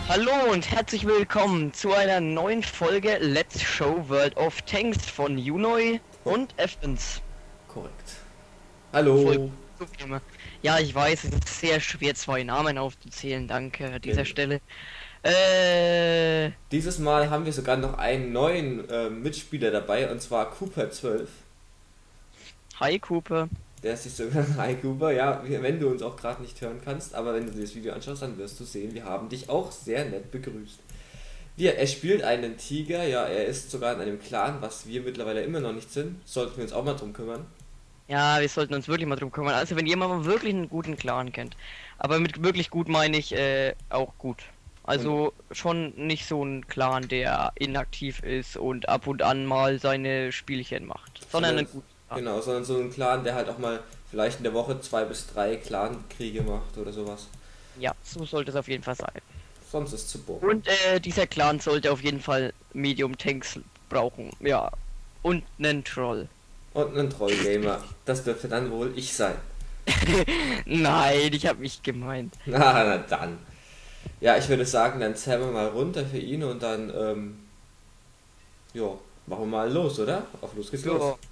Hallo und herzlich willkommen zu einer neuen Folge Let's Show World of Tanks von Junoi Oh, und Evans. korrekt. Voll Hallo. super. Ja, ich weiß, es ist sehr schwer, zwei Namen aufzuzählen. Danke an dieser Stelle. Äh, Dieses Mal haben wir sogar noch einen neuen Mitspieler dabei, und zwar Cooper12. Hi Cooper. Der ist sich sogar Hi Cooper, ja, wenn du uns auch gerade nicht hören kannst, aber wenn du dir das Video anschaust, dann wirst du sehen, wir haben dich auch sehr nett begrüßt. Er spielt einen Tiger, ja, er ist sogar in einem Clan, was wir mittlerweile immer noch nicht sind. Sollten wir uns auch mal drum kümmern. Ja, wir sollten uns wirklich mal drum kümmern. Also wenn jemand mal wirklich einen guten Clan kennt. Aber mit wirklich gut meine ich auch gut. Also schon nicht so ein Clan, der inaktiv ist und ab und an mal seine Spielchen macht, sondern einen guten Clan. Genau, sondern so ein Clan, der halt auch mal vielleicht in der Woche 2 bis 3 Clan-Kriege macht oder sowas. Ja, so sollte es auf jeden Fall sein. Sonst ist es zu boring. Und dieser Clan sollte auf jeden Fall Medium Tanks brauchen. Ja. Und einen Troll. Und einen Trollgamer. Das dürfte dann wohl ich sein. Nein, ich habe mich gemeint. Na dann. Ja, ich würde sagen, dann zählen wir mal runter für ihn und dann, jo, machen wir mal los, oder? Auf los geht's los. So.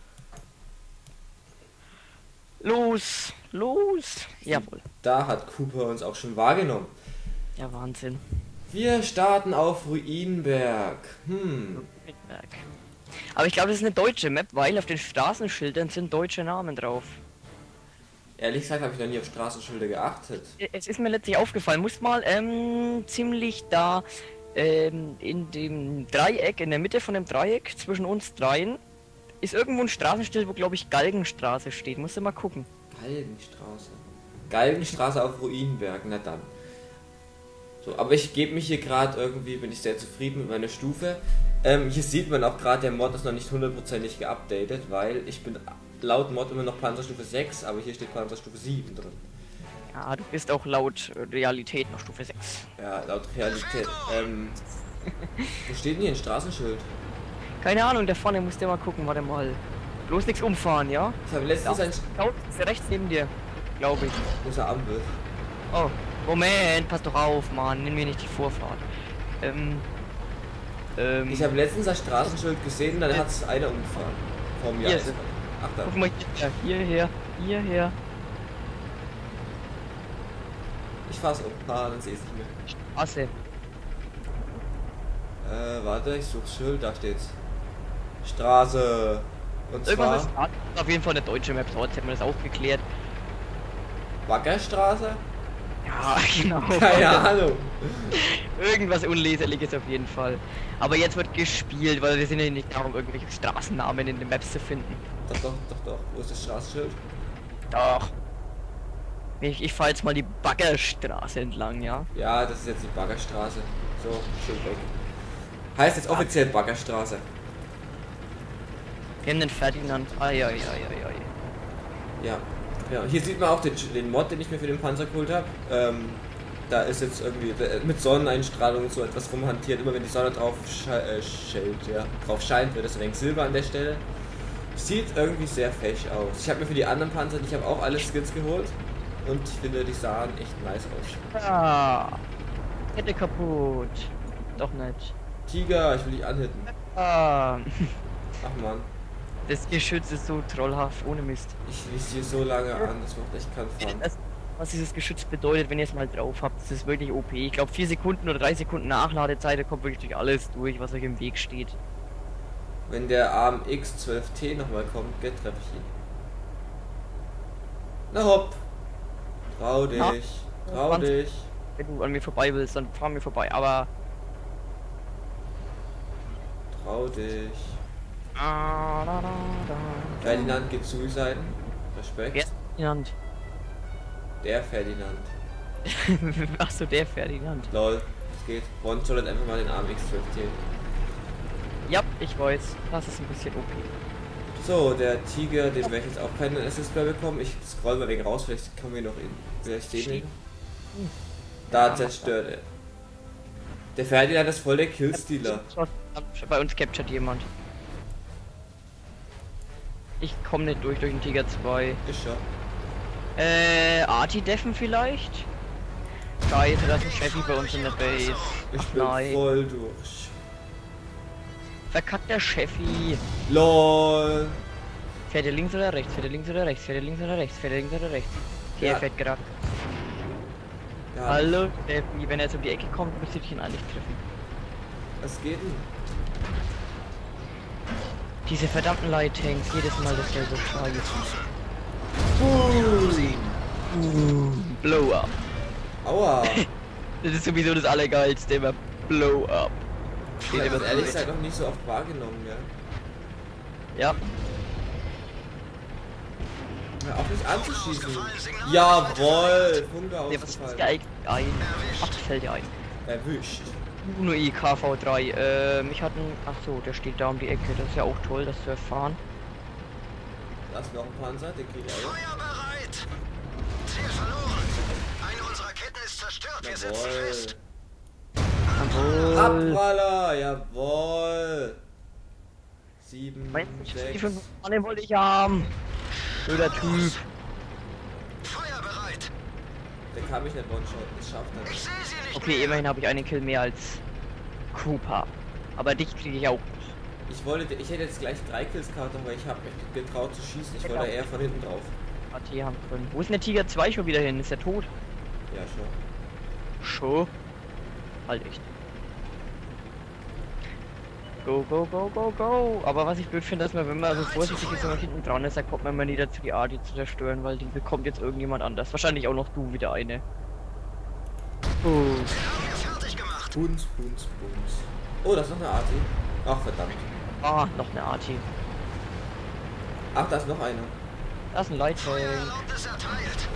Los, los. Jawohl. Da hat Cooper uns auch schon wahrgenommen. Ja, Wahnsinn. Wir starten auf Ruinenberg. Aber ich glaube, das ist eine deutsche Map, weil auf den Straßenschildern sind deutsche Namen drauf. Ehrlich gesagt habe ich noch nie auf Straßenschilder geachtet. Es ist mir letztlich aufgefallen. Muss mal ziemlich da in dem Dreieck, in der Mitte von dem Dreieck zwischen uns dreien, ist irgendwo ein Straßenschild, wo glaube ich Galgenstraße steht. Musst du mal gucken. Galgenstraße. Galgenstraße auf Ruinenberg, na dann. So, aber ich gebe mich hier gerade irgendwie, bin ich sehr zufrieden mit meiner Stufe. Hier sieht man auch gerade, der Mod ist noch nicht hundertprozentig geupdatet, weil ich bin laut Mod immer noch Panzerstufe 6, aber hier steht Panzerstufe 7 drin. Ja, du bist auch laut Realität noch Stufe 6. Ja, laut Realität. Wo steht denn hier ein Straßenschild? Keine Ahnung, da vorne musst du mal gucken, warte mal. Bloß nichts umfahren, ja? Ich habe letztens ein... Schaut, ist rechts neben dir, glaube ich. Wo ist der Ampel? Oh, Moment, pass doch auf, Mann, nimm mir nicht die Vorfahrt. Ich habe letztens ein Straßenschild gesehen, dann hat es einer umgefahren. Vor mir. Hier. Ach da. Guck mal hierher, hierher. Ich fahr's um. Ah, dann sehe ich es nicht mehr. Straße. Warte, ich suche Schild, da steht's. Straße. Und Irgendwas zwar ist auf jeden Fall eine deutsche Map, so jetzt haben wir das auch geklärt. Wackerstraße? Ja, genau. Keine Ahnung. Irgendwas Unleserliches auf jeden Fall. Aber jetzt wird gespielt, weil wir sind ja nicht darum, irgendwelche Straßennamen in den Maps zu finden. Doch. Wo ist das Straßenschild? Doch. Ich fahre jetzt mal die Baggerstraße entlang, ja? Ja, das ist jetzt die Baggerstraße. So, schön weg. Heißt jetzt offiziell Baggerstraße. Wir haben den Ferdinand. Ja. Ja, hier sieht man auch den Mod, den ich mir für den Panzer geholt habe. Da ist jetzt irgendwie mit Sonneneinstrahlung so etwas rumhantiert. Immer wenn die Sonne drauf drauf scheint, wird es ein wenig Silber an der Stelle. Sieht irgendwie sehr fesch aus. Ich habe mir für die anderen Panzer, ich habe auch alle Skins geholt. Und ich finde, die sahen echt nice aus. Ah. Kette kaputt. Doch nicht. Tiger, ich will dich anhitten. Ah. Ach man, Das Geschütz ist so trollhaft, ohne Mist. ich lies hier so lange an, das macht echt keinen Fun. Was dieses Geschütz bedeutet, wenn ihr es mal drauf habt, das ist wirklich OP. Ich glaube 4 Sekunden oder 3 Sekunden Nachladezeit, da kommt wirklich durch alles durch, was euch im Weg steht. Wenn der AMX 12T nochmal kommt, treffe ich ihn. Na hopp! Trau dich, trau dich. Wenn du an mir vorbei willst, dann fahr mir vorbei, aber... Trau dich. Ferdinand geht Suiciden. Respekt. Ferdinand. Der Ferdinand. Achso, der Ferdinand. Lol, es geht. Ron soll halt einfach mal den AMX 12T. Ja, ich weiß. Das ist ein bisschen OP. So, der Tiger, den werde ich jetzt auch keinen Assist mehr bekommen. Ich scroll mal wegen raus, vielleicht kommen wir noch in. Vielleicht sehen wir ihn. Da zerstört er. Der Ferdinand ist voll der Killstealer. Bei uns captured jemand. Ich komme nicht durch den Tiger 2. Ist schon. Arti-Deffen vielleicht? Scheiße, das ist Chefy bei uns in der Base. Ich Ach bin nein. voll durch. Verkackt der Chefy. LOL. Fährt er links oder rechts? Fährt er links oder rechts? Fährt er links oder rechts? Fährt er links oder rechts? Okay, Ja. er fährt gerade. Ja, Hallo, Chefy. Wenn er jetzt um die Ecke kommt, müsste ich ihn eigentlich treffen. was geht denn? Diese verdammten Light-Tanks, jedes Mal dasselbe Scheiß. Blow up. Aua. Das ist sowieso das Allergeilste, immer Blow up. Ich Steht hab immer das ehrlich so. gesagt noch nicht so oft wahrgenommen, ja. Ja, Hör auf mich anzuschießen. Jawohl, Funke nee, was ist ausgefallen. dir eigentlich ein? Ach, das fällt dir ein. Erwischt. Uno IKV3, mich hat ein... Ach so, der steht da um die Ecke. Das ist ja auch toll, das zu erfahren. Da ist noch ein Panzer, den krieg ich auch. Feuer bereit! Ziel verloren! Eine unserer Ketten ist zerstört, wir sitzen Jawohl. fest! Jawohl. Abpraller, jawohl. 7, Die 6. 5 Mann wollte ich haben. Blöder Typ. Feuer bereit! Der kann mich nicht one-shot, das schafft er Ich nicht. sehe sie nicht Okay, immerhin habe ich einen Kill mehr als Cooper. Aber dich kriege ich auch. Ich hätte jetzt gleich 3 Kills gehabt, aber ich habe mich getraut zu schießen. Ich wollte eher von hinten drauf. AT haben können. Wo ist denn der Tiger 2 schon wieder hin? Ist er tot? Ja, schon. Schon? Halt echt. Go, go, go, go, go. Aber was ich blöd finde, dass man, wenn man so vorsichtig ist und man hinten dran ist, dann kommt man immer nie dazu, die Arti zu zerstören, weil die bekommt jetzt irgendjemand anders. Wahrscheinlich auch noch du wieder eine. fertig gemacht! Bunz, Bunz, Bunz. Oh, da ist noch eine Arti. Ach, verdammt. Ah, noch eine Arti. Ach, da ist noch einer. Da ist ein Light Tank. Erlaubnis erteilt!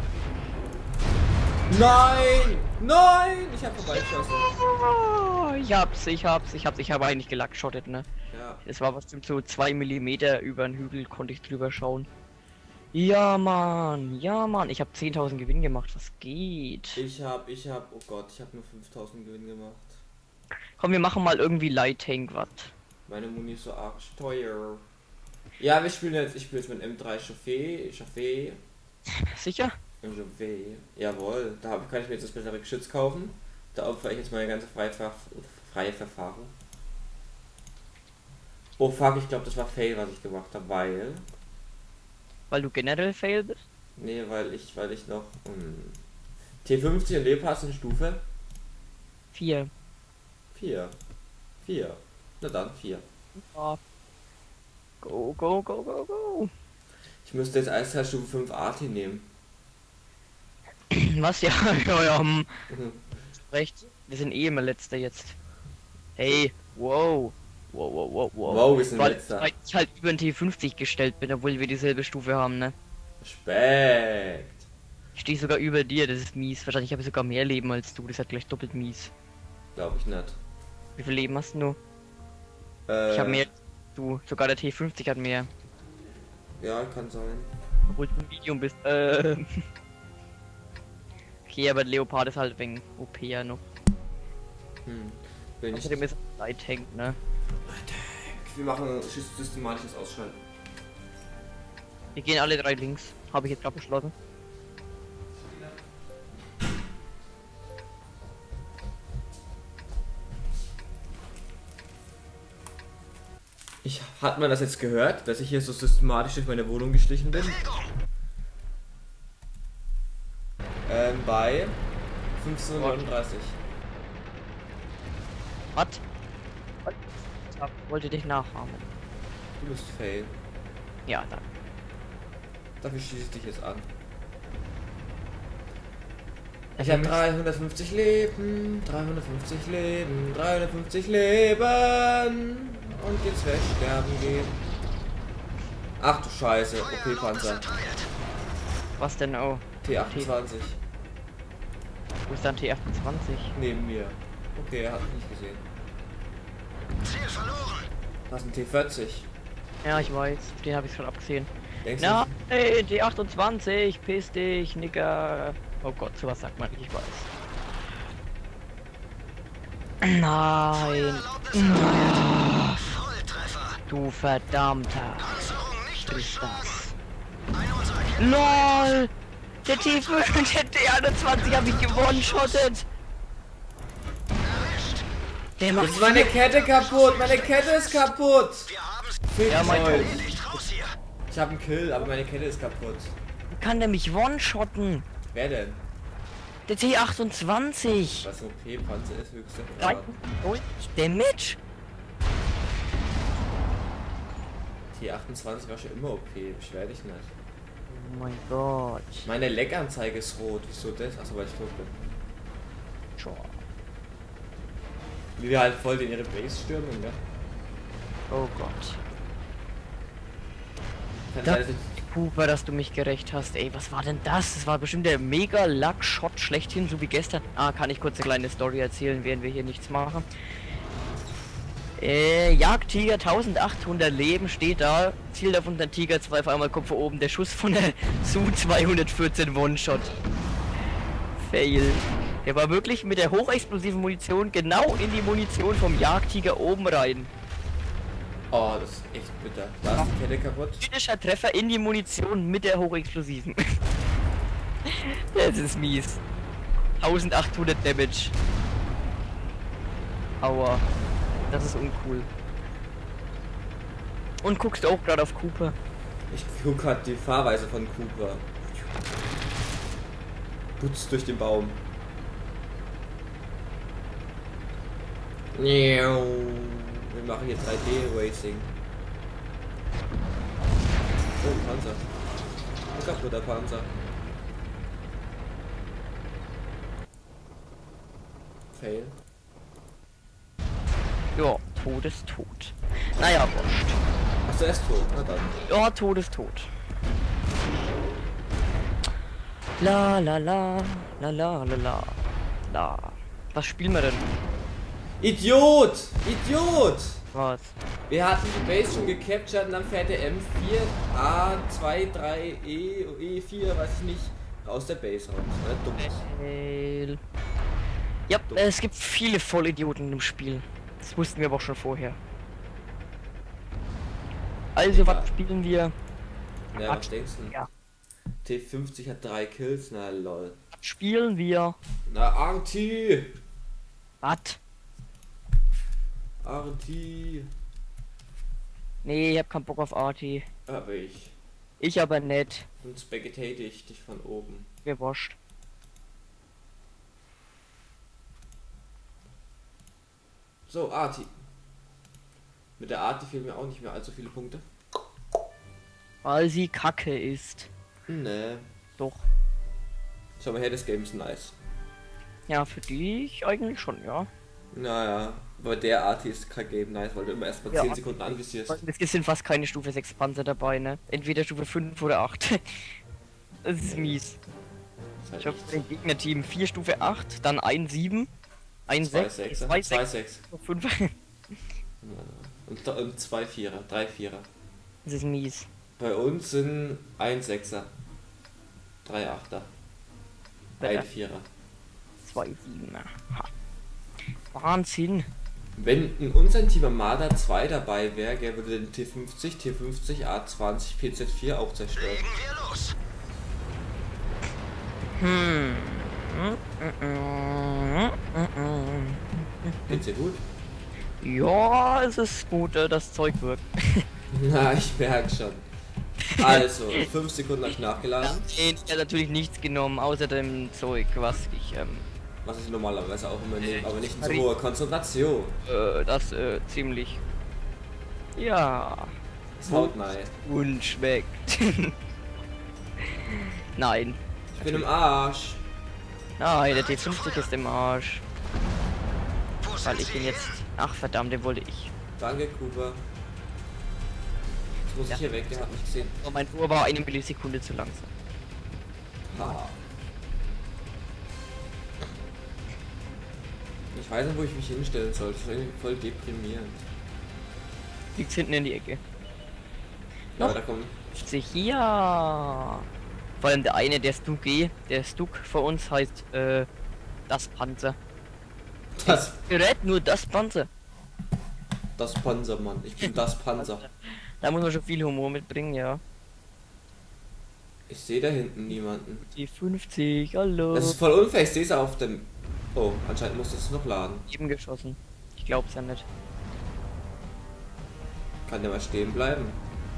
Nein! Nein! Ich hab vorbeigeschossen. Ich habe eigentlich gelackschottet, ne? Ja. Es war bestimmt so 2 mm über den Hügel, konnte ich drüber schauen. Ja, Mann, ja, Mann. Ich habe 10.000 Gewinn gemacht, was geht? Ich hab, oh Gott, ich hab nur 5000 Gewinn gemacht. Komm, wir machen mal irgendwie Light Tank was. Meine Muni ist so arg teuer. Ja, ich spiele jetzt mit dem M3 Chauffé. Sicher? Chauffé. Jawohl, kann ich mir jetzt das bessere Geschütz kaufen. Da opfere ich jetzt meine ganze freie Verfahren. Oh fuck, ich glaube das war Fail, was ich gemacht habe, Weil du generell fail bist? Nee, weil ich noch T50 und Leopard in Stufe 4. 4. Na dann 4. Ja. Go, go, go, go, go. Ich müsste jetzt Eisteil Stufe 5 Arti nehmen. Was? Ja, ja, ja. Mhm. Recht. Wir sind eh immer letzter jetzt. Hey, wow. Wow. Wow, wir sind letzter. Weil ich halt über den T50 gestellt bin, obwohl wir dieselbe Stufe haben, ne? Respekt. Ich stehe sogar über dir, das ist mies. Wahrscheinlich habe ich sogar mehr Leben als du, das ist halt gleich doppelt mies. Glaube ich nicht. Wie viel Leben hast du? Ich habe mehr. Du, sogar der T50 hat mehr. Ja, kann sein. Obwohl du ein Medium bist. Okay, aber Leopard ist halt wegen OP ja noch. Will nicht. Außerdem ist Light Tank, ne? Wir machen systematisches Ausschalten. Wir gehen alle 3 links. Habe ich jetzt gerade beschlossen. Hat man das jetzt gehört, dass ich hier so systematisch durch meine Wohnung geschlichen bin? Bei 1539. Was? Ich wollte dich nachahmen. Du bist fail. Ja, danke. Dafür schieße ich dich jetzt an. Ich habe 350 Leben, 350 Leben, 350 Leben. Und jetzt werde ich sterben gehen. Ach du Scheiße, OP-Panzer. Was denn? Oh, T28. wo ist dann T28? Neben mir. Okay, er hat mich nicht gesehen. Ziel verloren! Das ist ein T40. Ja, ich weiß. Den habe ich schon abgesehen. Denkst Na, hey, T28, piss dich, Nigger. Oh Gott, sowas sagt man nicht, ich weiß. Nein. Volltreffer! Du verdammter. Panzerung nicht Ist durchschoben! das. Eine unserer Ketten LOL! Der T21 habe ich gewone-shottet. Der Jetzt macht ist meine Kette kaputt. Meine Kette ist kaputt. Wir haben's. Fickt Ja, mein euch. Nicht raus hier. Ich habe einen Kill, aber meine Kette ist kaputt. Wie kann der mich one-shotten? Wer denn? Der T28. Was OP-Panzer ist höchste. 93 Damage? T28 war schon immer OP. Beschwer dich nicht. Oh mein Gott. Meine Leckanzeige ist rot. Wieso das? Achso, weil ich tot bin. Tja. Wie wir halt voll in ihre Base stürmen, ne? Oh Gott. Kann Da- sein, dass ich- Cooper, dass du mich gerecht hast. Ey, was war denn das? Das war bestimmt der Mega-Luck-Shot schlechthin, so wie gestern. Ah, kann ich kurz eine kleine Story erzählen, während wir hier nichts machen. Jagdtiger 1800 Leben steht da, zielt auf unseren Tiger 2, auf einmal kommt von oben der Schuss von der Su-214 One-Shot. Fail. Der war wirklich mit der hochexplosiven Munition genau in die Munition vom Jagdtiger oben rein. Oh, das ist echt bitter. Da ist die Kette kaputt. Kritischer Treffer in die Munition mit der hochexplosiven. Das ist mies. 1800 Damage. Aua. Das ist uncool. Und guckst du auch gerade auf Cooper? Ich guck halt die Fahrweise von Cooper. Putzt durch den Baum. Wir machen hier 3D-Racing. Oh, ein Panzer. Ein kaputter Panzer. Fail. Ja, Tod ist tot. Naja, wurscht. Achso, er ist tot. Na dann. Ja, Tod ist tot. La la la, la la la la. La. Was spielen wir denn? Idiot! Idiot! Was? Wir hatten die Base schon gecaptured und dann fährt der M4A23E, E4, weiß ich nicht, aus der Base raus. Ne? Dumm. Fail. Ja, es gibt viele Vollidioten im Spiel. Das wussten wir aber auch schon vorher. Also, Egal. was spielen wir? Ja, was denkst du? Ja. T50 hat 3 Kills, na lol. Was spielen wir? Na, Arti! Was? Arti! Nee, ich hab keinen Bock auf Arti. Aber ich. Ich aber nicht. Und spectate ich dich von oben. Mir wurscht. So, Arti. Mit der Arti fehlen mir auch nicht mehr allzu viele Punkte. Weil sie Kacke ist. Ne. Doch. Schau mal her, das Game ist nice. Ja, für dich eigentlich schon, ja. Naja, aber der Arti ist kein Game nice, weil du immer erst mal Ja. 10 Sekunden anvisierst. Es sind fast keine Stufe 6 Panzer dabei, ne? Entweder Stufe 5 oder 8. Das ist mies. Das ist halt Ich hab nichts. ein Gegnerteam 4 Stufe 8, dann ein 7, ein 2 6, 6, 2 2 6, 6 5. und 2 Vierer, 3 Vierer. Das ist mies. Bei uns sind 1 Sechser, 3 Achter, 1 Vierer. 2 7. Wahnsinn. Wenn in unserem Team Armada 2 dabei wäre, gell, würde den T50, T50, A20, PZ4 auch zerstören. Legen wir los. Geht's dir gut? Ja, es ist gut, das Zeug wirkt. Na, ich merke schon. Also, 5 Sekunden habe ich nachgeladen. Ich habe natürlich nichts genommen, außer dem Zeug, was ich, Was ich normalerweise auch immer nehme, aber nicht in so hoher Konzentration. das, ziemlich, ja, Das haut nein. und schmeckt. Nein. Ich bin im Arsch. Nein, der T50 ist im Arsch. Wo Weil sind ich Sie den hin? jetzt... Ach verdammt, den wollte ich. Danke, Cooper. Jetzt muss ich hier weg, der hat mich gesehen. Aber mein Uhr war eine Millisekunde zu langsam. Ha. Ich weiß nicht, wo ich mich hinstellen soll. Das ist irgendwie voll deprimierend. Liegt's hinten in die Ecke. Ja, Noch? da kommen. Sich hier. Vor allem der eine, der Stuk vor uns heißt, das Panzer. Das Gerät nur das Panzer. Panzer, Mann. Ich bin das Panzer. Da muss man schon viel Humor mitbringen, ja. Ich sehe da hinten niemanden. Die 50, hallo. Das ist voll unfair, ich sehe es auf dem... Oh, anscheinend muss das noch laden. Eben geschossen. Ich glaub's ja nicht. Kann der mal stehen bleiben?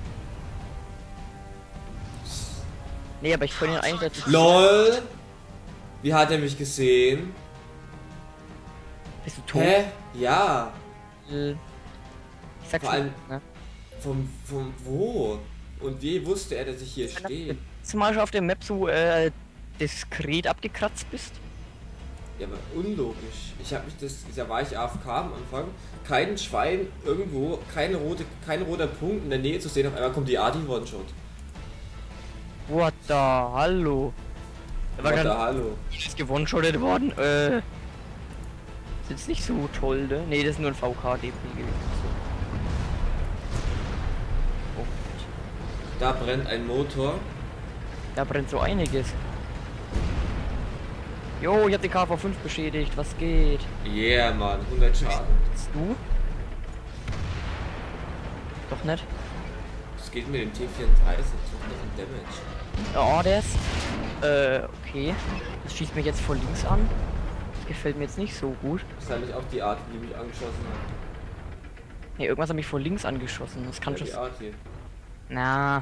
Nee, aber ich kann ihn einsetzen. LOL! Wie hat er mich gesehen? Bist du tot? Hä? Ja. Ich sag's Vor allem- nicht, ne? Vom wo? Und wie wusste er, dass ich hier stehe? Zumal schon auf der Map so diskret abgekratzt bist. Ja, aber unlogisch. Ich habe mich da war ich AFK am Anfang. Kein Schwein irgendwo, kein roter Punkt in der Nähe zu sehen. Auf einmal kommt die Adi One-Shot. What the hallo? Da war What the gerade hallo? gewonshottet worden. Ist jetzt nicht so toll, ne? Nee, das ist nur ein VK-DP gewesen. Oh, Da brennt ein Motor. da brennt so einiges. Jo, ich hab den KV5 beschädigt. Was geht? Yeah, Mann. 100 Schaden. Bist du? Doch nicht? Das geht mit dem T34. Das macht noch ein Damage. Oh, der ist. Okay. Das schießt mich jetzt von links an. Das gefällt mir jetzt nicht so gut. Das ist nämlich auch die Art, die mich angeschossen hat. Nee, irgendwas hat mich von links angeschossen. Das kann Ja, schon. die Art hier. Na.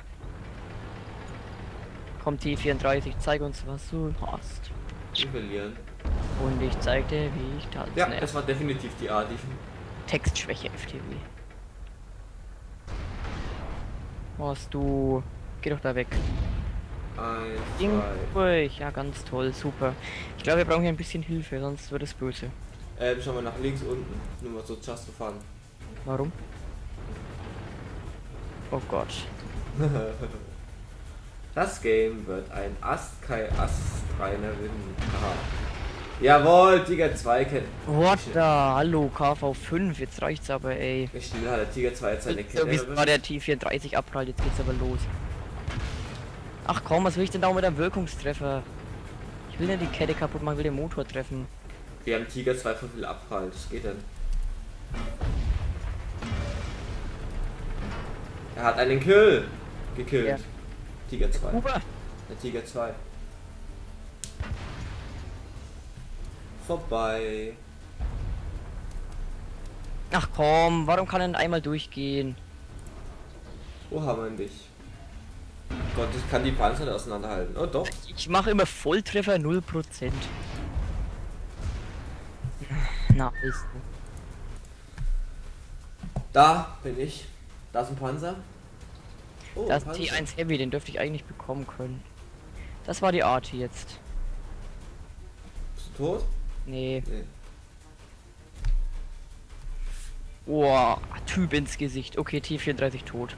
Kommt T34, zeig uns, was du hast. Wir verlieren. Und ich zeig dir, wie ich tanze. Ja, das war definitiv die Art. Textschwäche FTW. Was du. Geh doch da weg. Ding 1, 2. durch. Ja, ganz toll, super. Ich glaube, wir brauchen hier ein bisschen Hilfe, sonst wird es böse. Schau mal nach links unten. Nur mal so just for fun. Warum? Oh Gott. Das Game wird ein astreiner Wind. Aha. Jawohl, Tiger 2 kennt. What the? Hallo, KV5, jetzt reicht's aber, ey. Wie still hat der Tiger 2 jetzt seine Kette Wie erwischt? war der T34 abprallt, jetzt geht's aber los. Ach komm, was will ich denn da mit einem Wirkungstreffer? Ich will ja die Kette kaputt machen, will den Motor treffen. Wir haben Tiger 2 von viel Abprall, das geht denn. Er hat einen Kill gekillt. Ja. Tiger 2. Huber! Der Tiger 2. Vorbei. Ach komm, warum kann er denn einmal durchgehen? Wo haben wir dich? Gott, ich kann die Panzer nicht auseinanderhalten. Oh doch. Ich mache immer Volltreffer 0%. Na, ist du. Da bin ich. Da ist ein Panzer. Oh, Das Panzer. T1 Heavy, den dürfte ich eigentlich bekommen können. Das war die Art jetzt. Bist du tot? Nee. Nee. Boah, Typ ins Gesicht. Okay, T34 tot.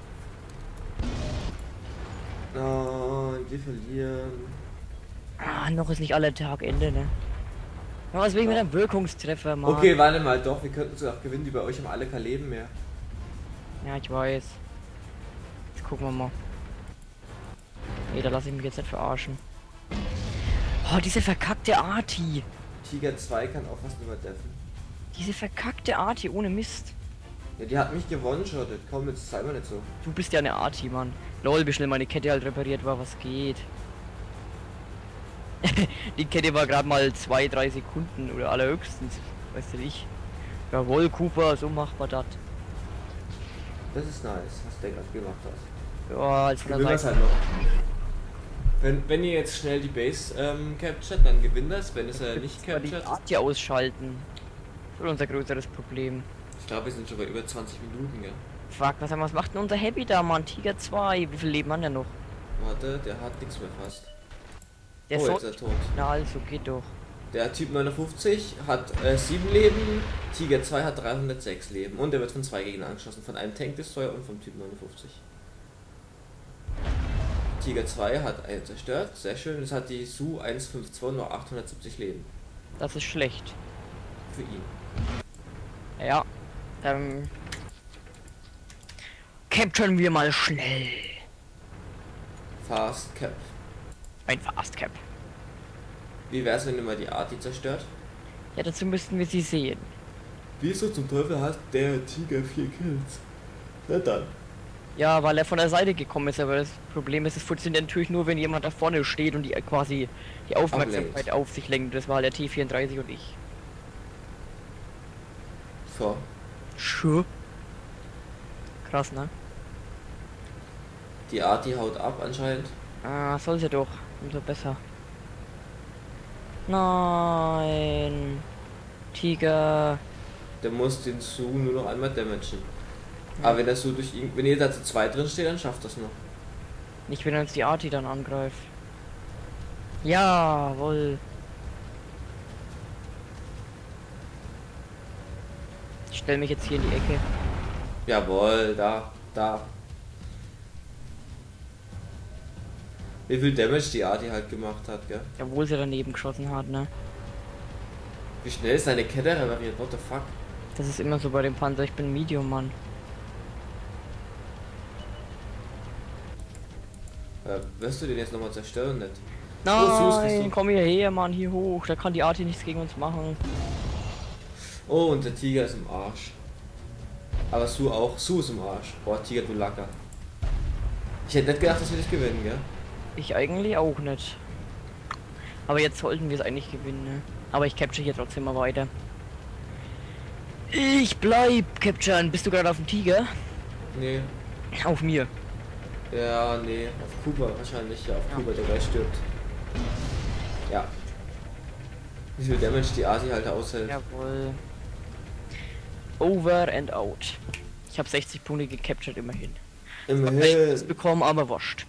Nein, wir verlieren. Ah, noch ist nicht aller Tag Ende, ne? Ja, was will ich mit einem Wirkungstreffer, Mann? Okay, warte mal, doch, wir könnten sogar gewinnen, die bei euch haben alle kein Leben mehr. Ja, ich weiß. Jetzt gucken wir mal. Nee, da lasse ich mich jetzt nicht verarschen. Oh, diese verkackte Arti. Tiger 2 kann auch fast überdeffen. Diese verkackte Arti ohne Mist. Ja, die hat mich gewone-shottet. Komm, jetzt sei mal nicht so. Du bist ja eine Arti, Mann. Lol, wie schnell meine Kette halt repariert war, was geht. Die Kette war gerade mal 2-3 Sekunden oder allerhöchstens. Weißt du nicht. Jawohl, Cooper, so macht man das. Das ist nice, was der gerade gemacht hat. Ja, als von Gewinnt der das Seite. halt noch. Wenn ihr jetzt schnell die Base captured, dann gewinnt das. Wenn es nicht Aber die captured, Arti ausschalten. Das ist unser größeres Problem. ich glaube, wir sind schon bei über 20 Minuten, gell? Fuck, was macht denn unser Happy da, Mann? Tiger 2, wie viel Leben hat der noch? Warte, der hat nichts mehr fast. Der Oh, ist jetzt so. ist er tot. Na also, geht doch. Der Typ 59 hat 7 Leben, Tiger 2 hat 306 Leben und er wird von 2 Gegnern angeschossen, von einem Tank-Destroyer und vom Typ 59. Tiger 2 hat einen zerstört, sehr schön, es hat die Su 152 nur 870 Leben. Das ist schlecht. Für ihn. Ja. Capturen wir mal schnell. Fast Cap. Ein Fast Cap. Wie wär's, wenn du mal die Arti zerstört? Ja, dazu müssten wir sie sehen. Wieso zum Teufel hat der Tiger 4 Kills? Na dann. Ja, weil er von der Seite gekommen ist, aber das Problem ist, es funktioniert natürlich nur, wenn jemand da vorne steht und die quasi die Aufmerksamkeit auf sich lenkt. Das war der T34 und ich. So. Sure. Krass, ne? Die Arti haut ab anscheinend. Ah, soll sie doch. Umso besser. Nein. Tiger. Der muss den Su nur noch einmal damagen. Aber wenn der Su durch ihn, wenn ihr da zu zweit drin steht, dann schafft das noch. Nicht, wenn uns die Arti dann angreift. Jawohl. Ich stell mich jetzt hier in die Ecke. Jawohl, da. Wie viel Damage die Arti halt gemacht hat, gell? Obwohl sie daneben geschossen hat, ne? Wie schnell ist seine Kette repariert? What the fuck? Das ist immer so bei dem Panzer. Ich bin Medium, Mann. Wirst du den jetzt nochmal zerstören, nicht? Nein, komm hierher, Mann, hier hoch. Da kann die Arti nichts gegen uns machen. Oh, und der Tiger ist im Arsch. Aber Su auch. Su ist im Arsch. Boah, Tiger, du Lacker. Ich hätte nicht gedacht, dass wir dich gewinnen, gell? Ich eigentlich auch nicht. Aber jetzt sollten wir es eigentlich gewinnen, ne? Aber ich capture hier trotzdem mal weiter. Ich bleib capturen. Bist du gerade auf dem Tiger? Nee. Auf mir. Ja, nee. Auf Kuba wahrscheinlich. Ja, auf Ja. Kuba, der gleich stirbt. Ja. Wie viel Damage die Arti halt aushält. Jawohl. Over and out. Ich habe 60 Punkte gecaptured, immerhin. Das Immerhin. bekommen, aber wascht.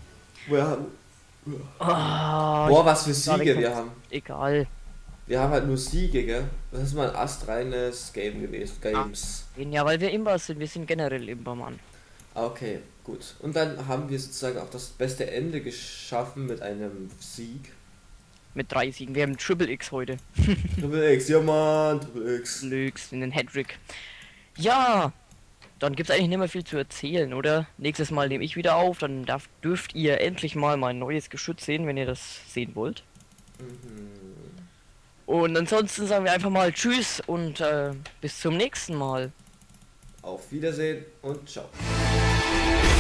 Boah, Oh, was für Siege wir haben. egal. Wir haben halt nur Siege, gell? Das ist mal ein astreines Game gewesen. Games. Ja, weil wir Imber sind. Wir sind generell Imber, Mann. Okay, gut. Und dann haben wir sozusagen auch das beste Ende geschaffen mit einem Sieg. Mit 3 Siegen. Wir haben Triple X heute. Triple X, ja Mann, Triple X. Lüx in den Hattrick. Ja, dann gibt's eigentlich nicht mehr viel zu erzählen, oder? Nächstes Mal nehme ich wieder auf, dann dürft ihr endlich mal mein neues Geschütz sehen, wenn ihr das sehen wollt. Und ansonsten sagen wir einfach mal Tschüss und bis zum nächsten Mal. Auf Wiedersehen und ciao.